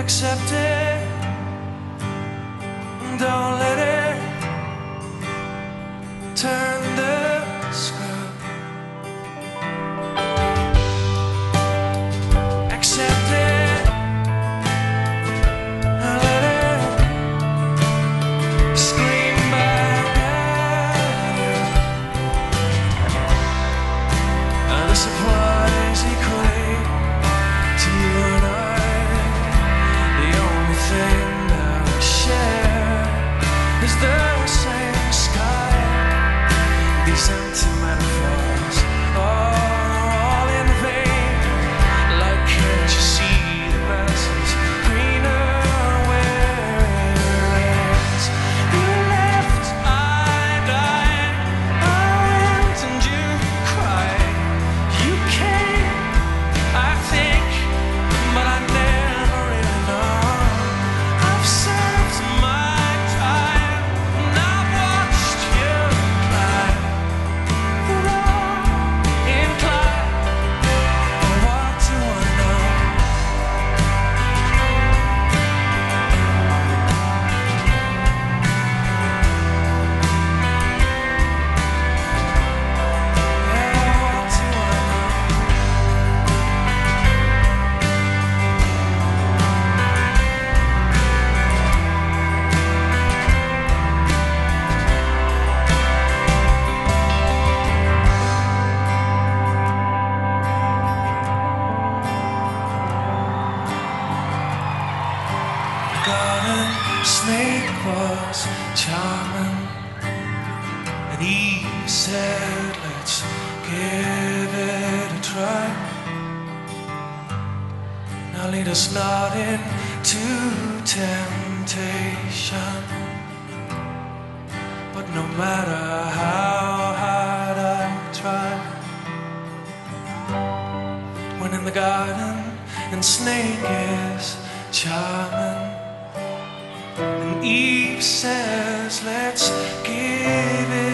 accept it, don't let it turn the screw. Accept it, let it scream back at you. And this applies equally to you and I. The only thing that we share is the same sky. These empty metaphors are all in vain. Like, can't you see the grass is greener where it rains? You left, I died, I went and you cried. You came, I think, but I never really know. I've served my time and I've watched you cry. You're all inclined, but what do I know? Yeah, what do I know? Garden snake was charming, and Eve said, let's give it a try. Now lead us not into temptation, but no matter how hard I try, when in the garden and snake is charming, and Eve says, let's give it